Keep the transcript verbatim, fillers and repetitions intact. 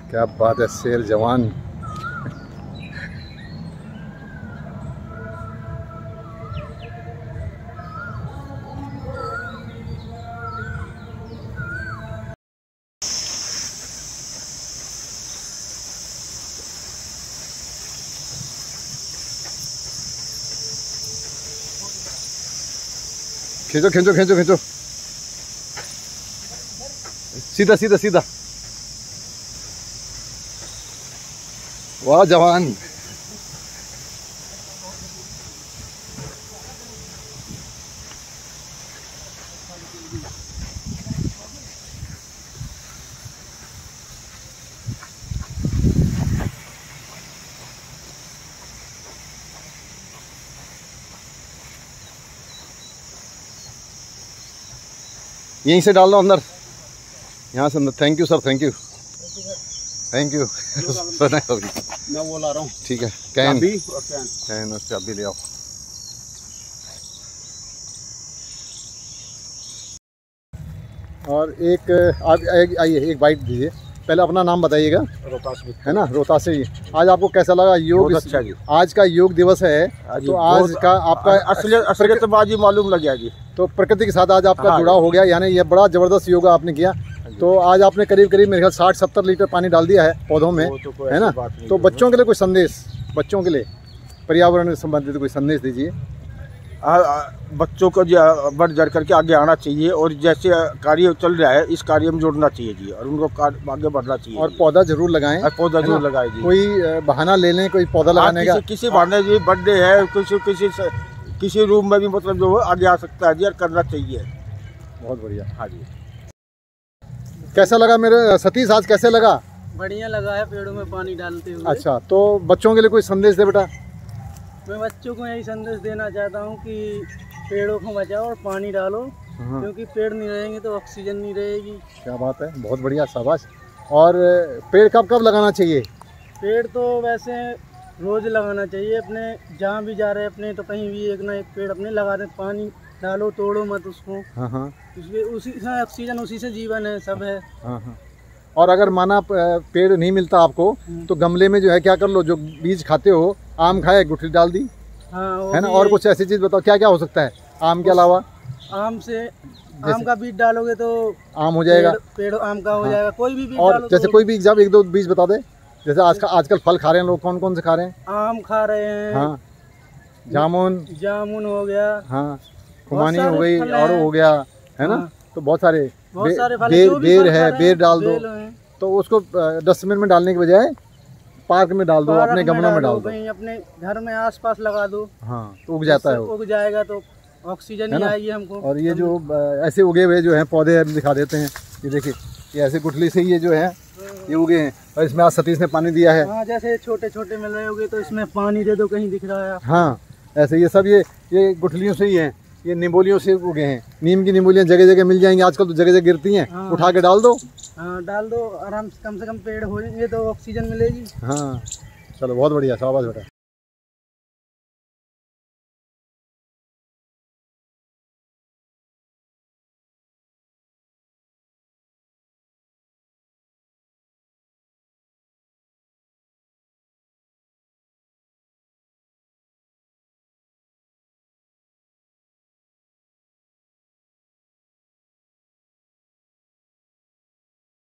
क्या बात है, शेर जवान। खींचो खींचो खींचो खींचो, सीधा सीधा सीधा। वाह जवान। यहीं से डाल दो अंदर, यहाँ से अंदर। Thank you sir, thank you thank you. मैं वो ला रहा हूँ। ठीक है, कैन चाबी और कैन कैन और चाबी ले आओ। और एक आप आइए, एक बाइट दीजिए। पहले अपना नाम बताइएगा। रोहतास है ना, रोहतास से। आज आपको कैसा लगा योग? अच्छा जी। आज का योग दिवस है, तो आज का आपका असलियत असलियतबाजी मालूम लग जाएगी। तो प्रकृति के साथ आज आपका हाँ, जुड़ाव हो गया, यानी ये बड़ा जबरदस्त योगा आपने किया। तो आज आपने करीब करीब मेरे ख्याल साठ सत्तर लीटर पानी डाल दिया है पौधों में, तो है ना। तो बच्चों के लिए कोई संदेश, बच्चों के लिए पर्यावरण से संबंधित कोई संदेश दीजिए। आ, आ, बच्चों को जो बढ़ चढ़ करके आगे आना चाहिए, और जैसे कार्य चल रहा है इस कार्य में जोड़ना चाहिए जी, और उनको आगे बढ़ना चाहिए। और पौधा जरूर लगाएं, पौधा जरूर लगाए जी। कोई बहाना ले लें कोई पौधा लगाने का, किसी बहाने जी, बर्थडे है, किसी किसी किसी रूम में भी मतलब जो आगे आ सकता है जी, और करना चाहिए। बहुत बढ़िया। हाँ जी। कैसा लगा मेरे सतीश, आज कैसे लगा? बढ़िया लगा है, पेड़ों में पानी डालते हुए। अच्छा, तो बच्चों के लिए कोई संदेश दे बेटा। मैं बच्चों को यही संदेश देना चाहता हूँ कि पेड़ों को बचाओ और पानी डालो, क्योंकि पेड़ नहीं रहेंगे तो ऑक्सीजन नहीं रहेगी। क्या बात है, बहुत बढ़िया, शाबाश। और पेड़ कब कब लगाना चाहिए? पेड़ तो वैसे रोज लगाना चाहिए, अपने जहाँ भी जा रहे हैं अपने, तो कहीं भी एक ना एक पेड़ अपने लगा दें। पानी डालो, तोड़ो मत उसको। हाँ हाँ, उसी से ऑक्सीजन, उसी से जीवन है, सब है। हाँ हाँ। और अगर माना पेड़ नहीं मिलता आपको, तो गमले में जो है क्या कर लो, जो बीज खाते हो, आम खाए, गुठली डाल दी, हाँ, है ना। और कुछ ऐसी चीज बताओ, क्या क्या हो सकता है आम के अलावा? आम से आम का बीज डालोगे तो आम हो जाएगा, पेड़, पेड़ आम का हो हाँ। जाएगा। कोई भी बीज और डालो जैसे तो कोई भी एग्जाम, एक दो बीज बता दे। जैसे आज का आजकल फल खा रहे हैं लोग, कौन कौन से खा रहे हैं? आम खा रहे हैं, हाँ, जामुन जामुन हो गया, हाँ, खुमानी हो गई, और हो गया, है ना। तो बहुत सारे, बहुत सारे फल, बेर बेर है, बेर डाल दो। तो उसको डस्टबिन में डालने के बजाय पार्क में डाल दो, अपने गमलों में डाल दो, कहीं अपने घर में आसपास लगा दो। हाँ, तो उग जाता है, उग जाएगा तो ऑक्सीजन ही आएगी हमको। और ये जो ऐसे उगे हुए जो हैं पौधे दिखा देते हैं, ये देखिए, ये ऐसे गुठली से ये जो है ये उगे हैं, और इसमें आज सतीश ने पानी दिया है। हाँ, जैसे छोटे छोटे मिल रहे होंगे तो इसमें पानी दे दो, कहीं दिख रहा है। हाँ, ऐसे ये सब ये ये गुठलियों से ही हैं, ये निम्बोलियों से उगे हैं। नीम की निम्बोलियाँ जगह जगह मिल जाएंगी आजकल, तो जगह जगह गिरती हैं। हाँ, उठा के डाल दो। हाँ, डाल दो, आराम से, कम से कम पेड़ हो जाएंगे तो ऑक्सीजन मिलेगी। हाँ, चलो बहुत बढ़िया, शाबाश बेटा।